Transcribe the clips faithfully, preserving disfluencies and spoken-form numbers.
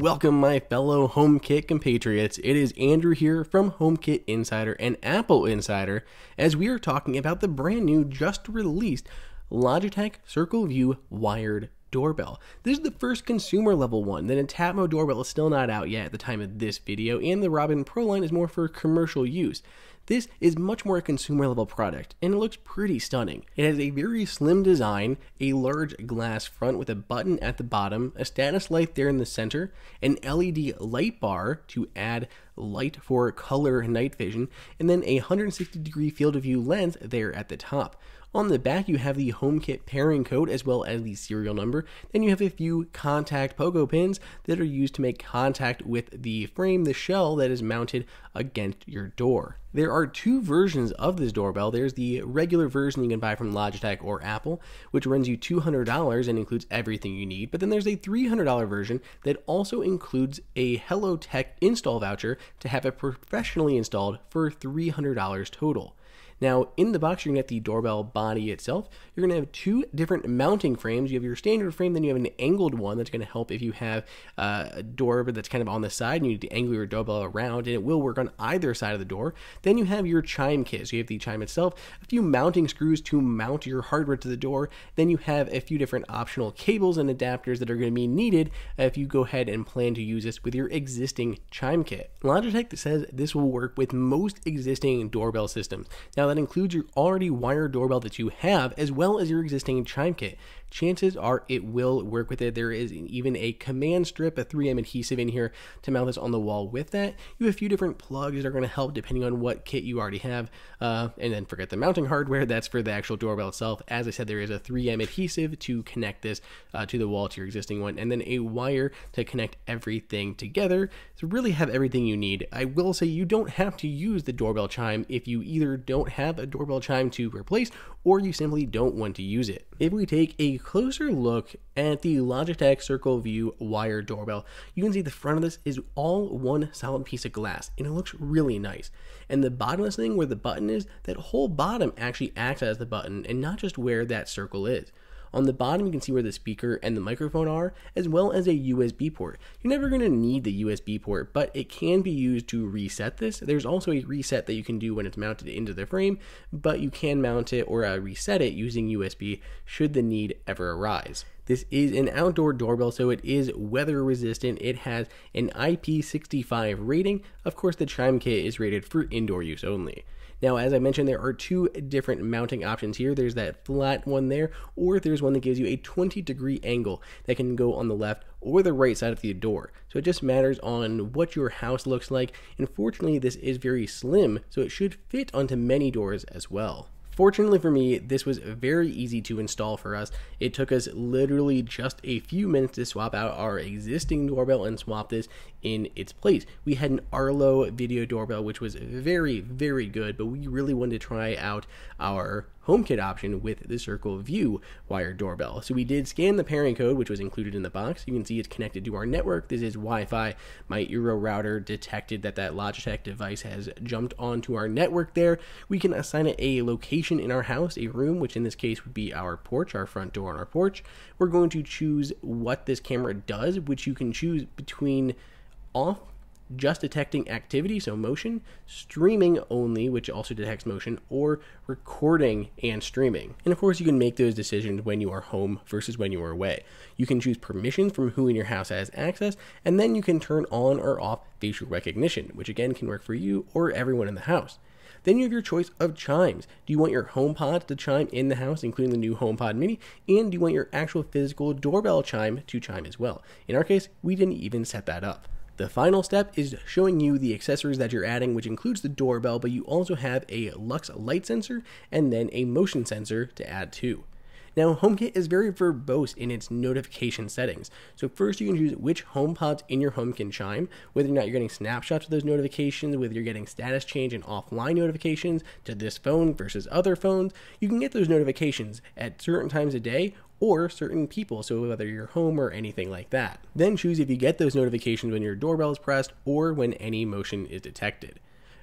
Welcome, my fellow HomeKit compatriots. It is Andrew here from HomeKit Insider and Apple Insider as we are talking about the brand new, just released Logitech Circle View wired doorbell. This is the first consumer level one. The Tatmo doorbell is still not out yet at the time of this video, and the Robin Pro line is more for commercial use. This is much more a consumer level product, and it looks pretty stunning. It has a very slim design, a large glass front with a button at the bottom, a status light there in the center, an L E D light bar to add light for color night vision, and then a one hundred sixty degree field of view lens there at the top. On the back, you have the HomeKit pairing code as well as the serial number. Then you have a few contact pogo pins that are used to make contact with the frame, the shell that is mounted against your door. There are two versions of this doorbell. There's the regular version you can buy from Logitech or Apple, which runs you two hundred dollars and includes everything you need. But then there's a three hundred dollars version that also includes a Hello Tech install voucher to have it professionally installed for three hundred dollars total. Now, in the box, you're going to get the doorbell body itself. You're going to have two different mounting frames. You have your standard frame, then you have an angled one that's going to help if you have uh, a door that's kind of on the side and you need to angle your doorbell around, and it will work on either side of the door. Then you have your chime kit. So you have the chime itself, a few mounting screws to mount your hardware to the door. Then you have a few different optional cables and adapters that are going to be needed if you go ahead and plan to use this with your existing chime kit. Logitech says this will work with most existing doorbell systems. Now, that includes your already wired doorbell that you have, as well as your existing chime kit. Chances are it will work with it. There is even a command strip, a three M adhesive in here to mount this on the wall with that. You have a few different plugs that are going to help depending on what kit you already have. Uh, and then forget the mounting hardware. That's for the actual doorbell itself. As I said, there is a three M adhesive to connect this uh, to the wall to your existing one, and then a wire to connect everything together to really have everything you need. I will say you don't have to use the doorbell chime if you either don't have a doorbell chime to replace or you simply don't want to use it. If we take a closer look at the Logitech Circle View wired doorbell, you can see the front of this is all one solid piece of glass, and it looks really nice. And the bottom of this thing, where the button is, that whole bottom actually acts as the button and not just where that circle is. On the bottom, you can see where the speaker and the microphone are, as well as a U S B port. You're never going to need the U S B port, but it can be used to reset this. There's also a reset that you can do when it's mounted into the frame, but you can mount it or uh, reset it using U S B should the need ever arise. This is an outdoor doorbell, so it is weather resistant. It has an I P sixty-five rating. Of course, the chime kit is rated for indoor use only. Now, as I mentioned, there are two different mounting options here. There's that flat one there, or there's one that gives you a twenty degree angle that can go on the left or the right side of the door. So it just matters on what your house looks like. And fortunately, this is very slim, so it should fit onto many doors as well. Fortunately for me, this was very easy to install for us. It took us literally just a few minutes to swap out our existing doorbell and swap this in its place. We had an Arlo video doorbell, which was very, very good, but we really wanted to try out our HomeKit option with the Circle View wired doorbell. So we did scan the pairing code, which was included in the box. You can see it's connected to our network. This is Wi-Fi. My Eero router detected that that Logitech device has jumped onto our network there. We can assign it a location in our house, a room, which in this case would be our porch, our front door on our porch. We're going to choose what this camera does, which you can choose between off, just detecting activity, so motion, streaming only, which also detects motion, or recording and streaming. And of course, you can make those decisions when you are home versus when you are away. You can choose permissions from who in your house has access, and then you can turn on or off facial recognition, which again can work for you or everyone in the house. Then you have your choice of chimes. Do you want your HomePod to chime in the house, including the new HomePod Mini? And do you want your actual physical doorbell chime to chime as well? In our case, we didn't even set that up. The final step is showing you the accessories that you're adding, which includes the doorbell, but you also have a Lux light sensor and then a motion sensor to add too. Now, HomeKit is very verbose in its notification settings. So first you can choose which HomePods in your home can chime, whether or not you're getting snapshots of those notifications, whether you're getting status change and offline notifications to this phone versus other phones. You can get those notifications at certain times of day or certain people, so whether you're home or anything like that. Then choose if you get those notifications when your doorbell is pressed or when any motion is detected.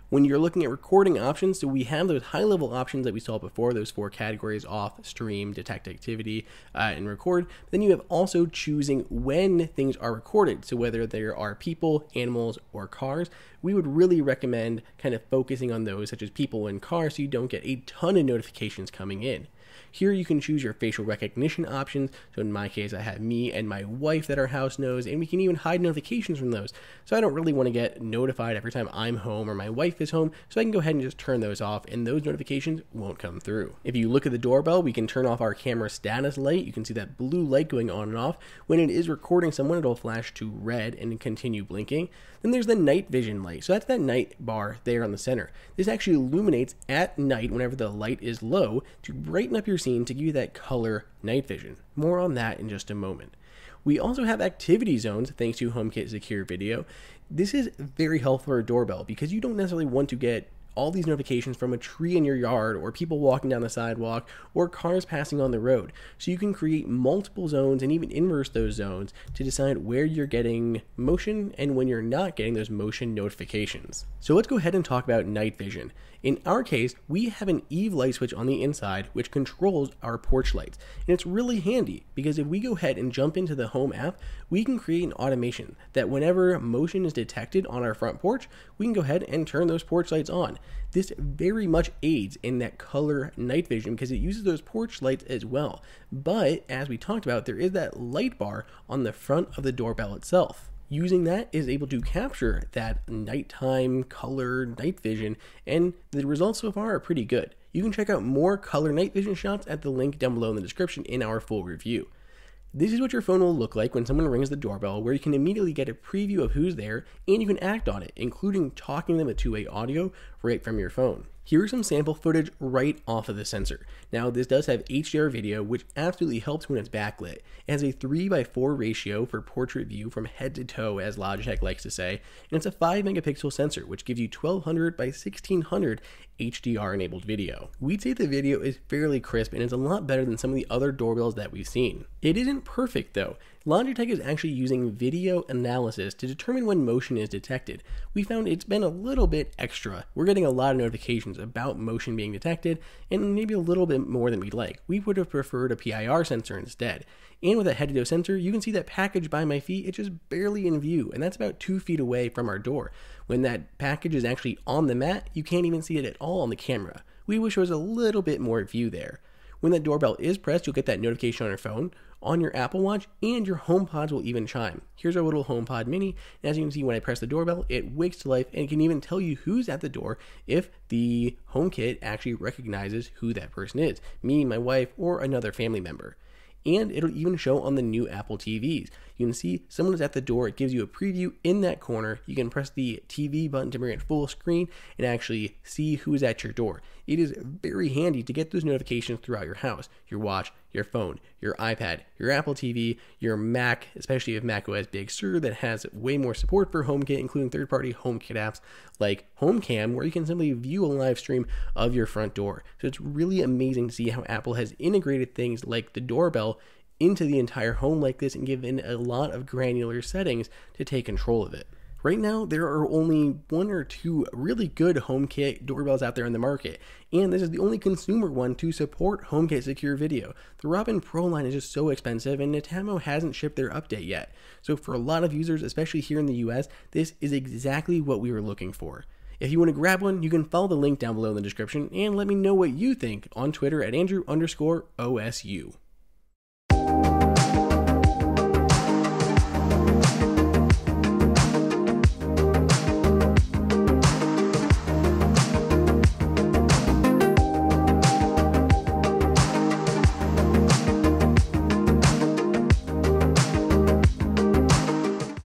When you're looking at recording options, so we have those high-level options that we saw before, those four categories: off, stream, detect activity, uh, and record. But then you have also choosing when things are recorded. So whether there are people, animals, or cars, we would really recommend kind of focusing on those, such as people and cars, so you don't get a ton of notifications coming in. Here you can choose your facial recognition options. So in my case, I have me and my wife that our house knows, and we can even hide notifications from those. So I don't really want to get notified every time I'm home or my wife is home, so I can go ahead and just turn those off, and those notifications won't come through. If you look at the doorbell, we can turn off our camera status light. You can see that blue light going on and off. When it is recording someone, it'll flash to red and continue blinking. Then there's the night vision light. So that's that night bar there on the center. This actually illuminates at night whenever the light is low to brighten up your scene to give you that color night vision. More on that in just a moment. We also have activity zones thanks to HomeKit Secure Video. This is very helpful for a doorbell because you don't necessarily want to get all these notifications from a tree in your yard or people walking down the sidewalk or cars passing on the road. So you can create multiple zones and even inverse those zones to decide where you're getting motion and when you're not getting those motion notifications. So let's go ahead and talk about night vision. In our case, we have an Eve light switch on the inside which controls our porch lights. And it's really handy because if we go ahead and jump into the Home app, we can create an automation that whenever motion is detected on our front porch, we can go ahead and turn those porch lights on. This very much aids in that color night vision because it uses those porch lights as well. But as we talked about, there is that light bar on the front of the doorbell itself. Using that is able to capture that nighttime color night vision, and the results so far are pretty good. You can check out more color night vision shots at the link down below in the description in our full review. This is what your phone will look like when someone rings the doorbell, where you can immediately get a preview of who's there and you can act on it, including talking to them with two-way audio right from your phone. Here's some sample footage right off of the sensor. Now this does have H D R video, which absolutely helps when it's backlit. It has a three by four ratio for portrait view from head to toe, as Logitech likes to say, and it's a five megapixel sensor, which gives you twelve hundred by sixteen hundred H D R enabled video. We'd say the video is fairly crisp and it's a lot better than some of the other doorbells that we've seen. It isn't perfect though. Logitech is actually using video analysis to determine when motion is detected. We found it's been a little bit extra. We're getting a lot of notifications about motion being detected and maybe a little bit more than we'd like. We would have preferred a P I R sensor instead. And with a head-to-toe sensor, you can see that package by my feet, it's just barely in view, and that's about two feet away from our door. When that package is actually on the mat, you can't even see it at all on the camera. We wish there was a little bit more view there. When that doorbell is pressed, you'll get that notification on your phone, on your Apple Watch, and your HomePods will even chime. Here's our little HomePod mini, and as you can see when I press the doorbell, it wakes to life and it can even tell you who's at the door if the HomeKit actually recognizes who that person is, me, my wife, or another family member. And it'll even show on the new Apple T Vs. You can see someone is at the door. It gives you a preview in that corner. You can press the T V button to bring it full screen and actually see who's at your door. It is very handy to get those notifications throughout your house, your watch, your phone, your iPad, your Apple T V, your Mac, especially if macOS Big Sur that has way more support for HomeKit, including third-party HomeKit apps like HomeCam, where you can simply view a live stream of your front door. So it's really amazing to see how Apple has integrated things like the doorbell into the entire home like this and given a lot of granular settings to take control of it. Right now, there are only one or two really good HomeKit doorbells out there in the market, and this is the only consumer one to support HomeKit Secure Video. The Robin Pro line is just so expensive, and Natamo hasn't shipped their update yet. So for a lot of users, especially here in the U S, this is exactly what we were looking for. If you want to grab one, you can follow the link down below in the description, and let me know what you think on Twitter at Andrew underscore O S U.